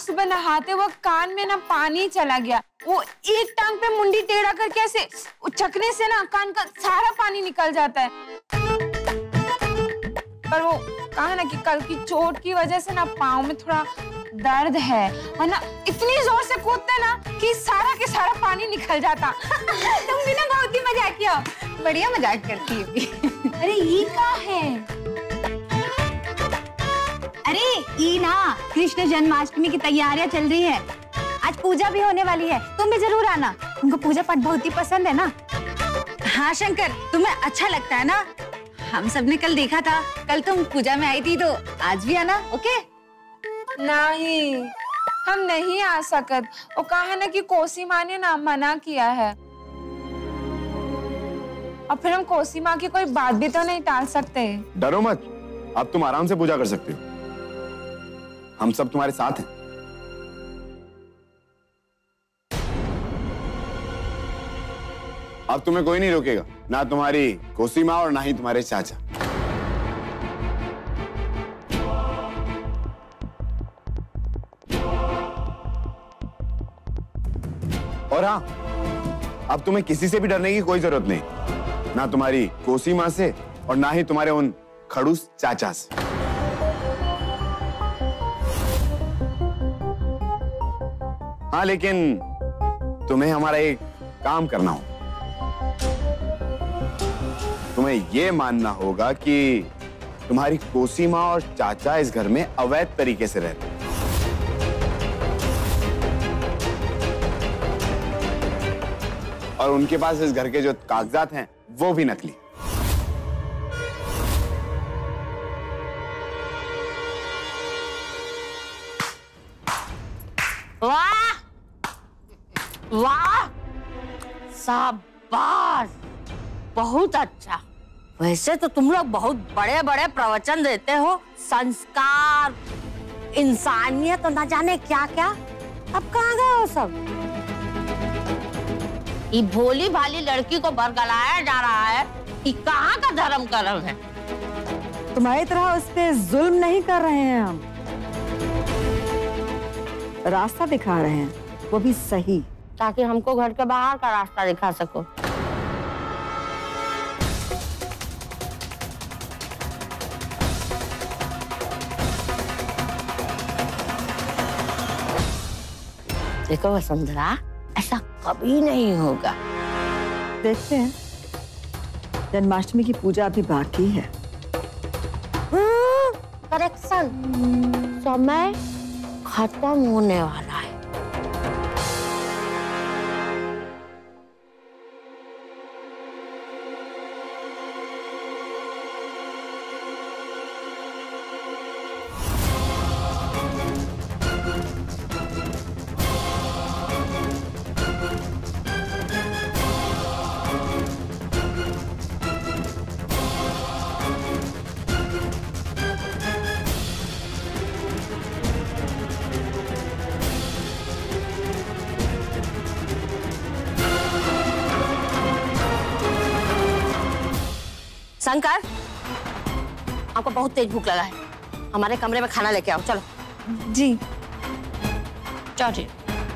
सुबह नहाते वक्त कान में ना पानी चला गया। वो एक टांग पे मुंडी टेढ़ा करके ऐसे उछकने से ना कान का सारा पानी निकल जाता है। पर वो कहा ना कि कल की चोट की वजह से ना पाँव में थोड़ा दर्द है, वरना इतनी जोर से कूदते ना कि सारा के सारा पानी निकल जाता। तुम भी ना बहुत ही मजाक किया। बढ़िया मजाक करती है। अरे ये क्या है? अरे ये ना कृष्ण जन्माष्टमी की तैयारियां चल रही है। आज पूजा भी होने वाली है, तुम भी जरूर आना। तुमको पूजा पाठ बहुत ही पसंद है ना? हाँ शंकर, तुम्हें अच्छा लगता है ना? हम सबने कल देखा था, कल तुम पूजा में आई थी, तो आज भी आना। ओके? नहीं, हम नहीं आ सकत। वो कहा ना कि कोसी माँ ने ना मना किया है, और फिर हम कोसी माँ की कोई बात भी तो नहीं टाल सकते। डरो मत, अब तुम आराम से पूजा कर सकते हो। हम सब तुम्हारे साथ हैं। अब तुम्हें कोई नहीं रोकेगा, ना तुम्हारी कोसी माँ और ना ही तुम्हारे चाचा। और हाँ, अब तुम्हें किसी से भी डरने की कोई जरूरत नहीं, ना तुम्हारी कोसी माँ से और ना ही तुम्हारे उन खड़ूस चाचा से। हाँ, लेकिन तुम्हें हमारा एक काम करना होगा। तुम्हें यह मानना होगा कि तुम्हारी कोसी माँ और चाचा इस घर में अवैध तरीके से रहते हैं। और उनके पास इस घर के जो कागजात हैं वो भी नकली। वाह वाह, शाबाश, बहुत अच्छा। वैसे तो तुम लोग बहुत बड़े बड़े प्रवचन देते हो, संस्कार, इंसानियत, तो न जाने क्या क्या। अब कहाँ गए हो सब? ये भोली भाली लड़की को बरगलाया जा रहा है, ये कहाँ का धर्म कर्म है? तुम्हारी तरह उस पे जुल्म नहीं कर रहे हैं हम, रास्ता दिखा रहे हैं, वो भी सही, ताकि हमको घर के बाहर का रास्ता दिखा सको। देखो वसुंधरा, ऐसा कभी नहीं होगा। देखते हैं, जन्माष्टमी की पूजा अभी बाकी है। करेक्शन, समय खत्म होने वाला है। शंकर, आपको बहुत तेज भूख लगा है, हमारे कमरे में खाना लेके आओ। चलो। जी। चलो जी।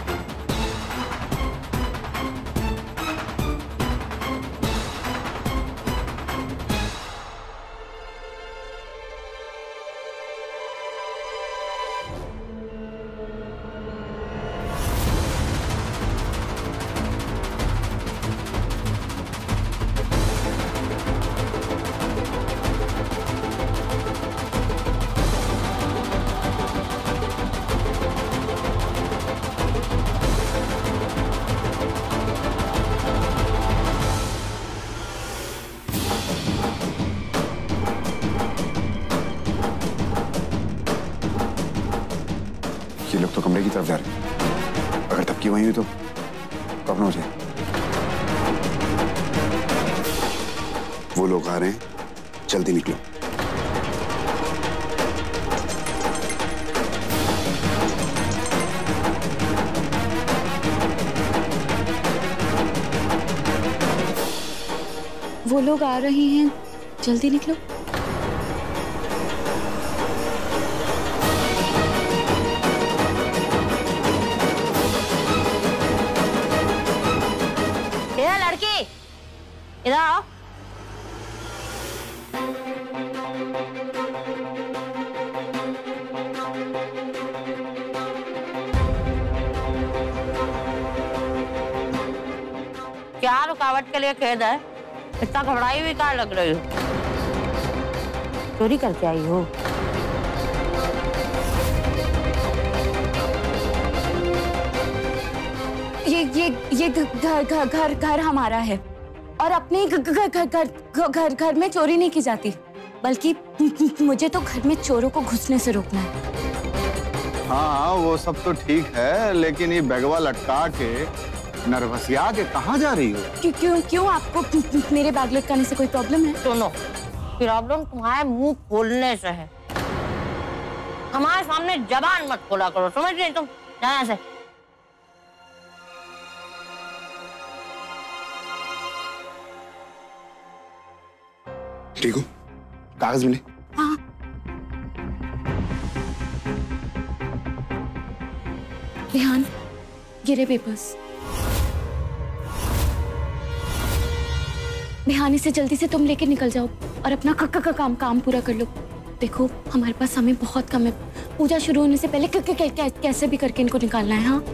ये लोग तो कमरे की तरफ जा रहे हैं। अगर तबकी वहीं हुई तो प्रॉब्लम हो जाए। वो लोग आ रहे हैं, जल्दी निकलो। वो लोग आ रहे हैं, जल्दी निकलो। इधर आओ। क्या रुकावट के लिए खेद है? इतना घबराई हुई क्या लग रही हो? चोरी करके आई हो? ये घर हमारा है और अपने घर में चोरी नहीं की जाती, बल्कि मुझे तो घर में चोरों को घुसने से रोकना है। हाँ वो सब तो ठीक है, लेकिन ये बैगवा लटका के नर्वसिया के कहाँ जा रही हो? क्यों आपको मेरे बैग लटकाने से कोई प्रॉब्लम है? सुनो, प्रॉब्लम तुम्हारे मुंह खोलने से है। हमारे सामने जबान मत खोला करो, समझ गई तुम? जाना से। ठीक हो? कागज मिले? हाँ। रेहान, गिरे पेपर्स। रेहान, इसे जल्दी से तुम लेके निकल जाओ और अपना काम पूरा कर लो। देखो हमारे पास समय बहुत कम है, पूजा शुरू होने से पहले कैसे भी करके इनको निकालना है। हाँ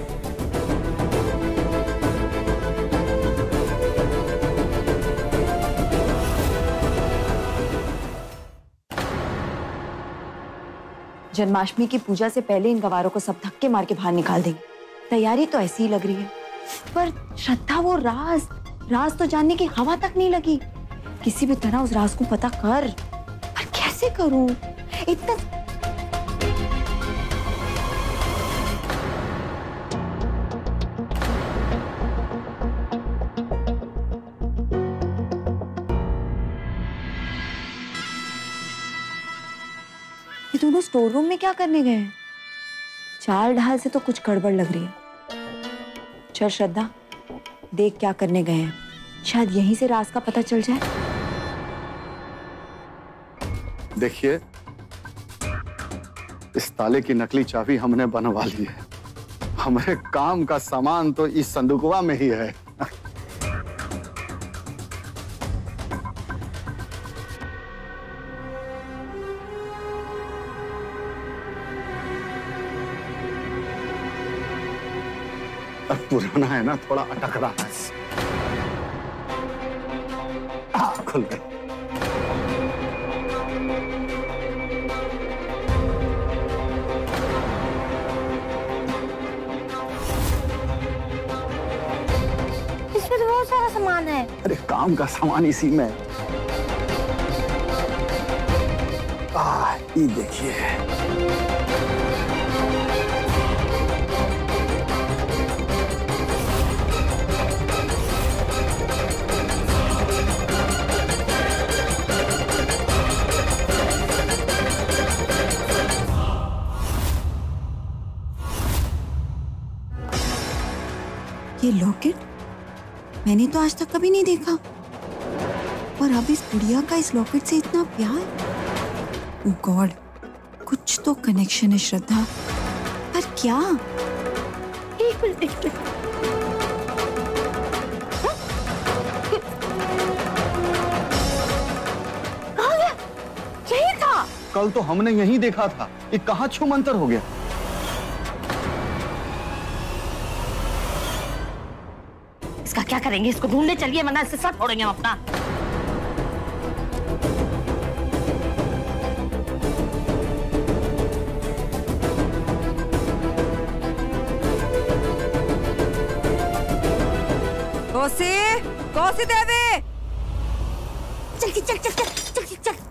जन्माष्टमी की पूजा से पहले इन गवारों को सब धक्के मार के बाहर निकाल देंगे। तैयारी तो ऐसी ही लग रही है, पर श्रद्धा वो राज तो जानने की हवा तक नहीं लगी। किसी भी तरह उस राज को पता कर, पर कैसे करूं? इतना ये दोनों स्टोर रूम में क्या करने गए हैं? चाल ढाल से तो कुछ गड़बड़ लग रही है। चल श्रद्धा, देख क्या करने गए हैं, शायद यहीं से राज का पता चल जाए। देखिए, इस ताले की नकली चाबी हमने बनवा ली है। हमारे काम का सामान तो इस संदूकवा में ही है। पुराना है ना, थोड़ा अटक रहा है। खुल गए। इसमें तो बहुत सारा सामान है। अरे काम का सामान इसी में। ये देखिए, ये लॉकेट मैंने तो आज तक कभी नहीं देखा, और अब इस गुड़िया का इस लॉकेट से इतना प्यार। ओह गॉड, कुछ तो कनेक्शन है श्रद्धा, पर क्या? एक मिनट। कहाँ गया? यही था। कल तो हमने यही देखा था, ये कहाँ छू मंतर हो गया? इसका क्या करेंगे? इसको ढूंढने चलिए, वरना इससे सर फोड़ेंगे हम अपना। कौसी देवी, चल चल चल चल चल चल।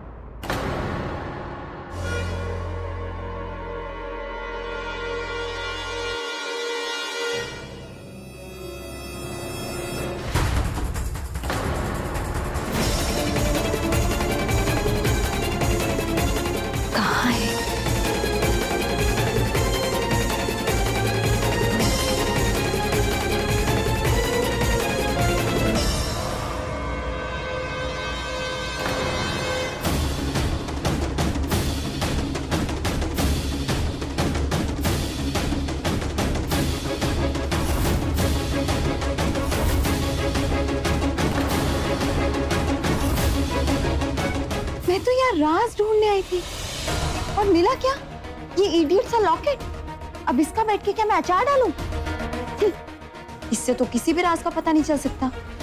कहाँ है? राज ढूंढने आई थी और मिला क्या? ये इडियट सा लॉकेट। अब इसका बैठ के क्या मैं अचार डालूं? इससे तो किसी भी राज का पता नहीं चल सकता।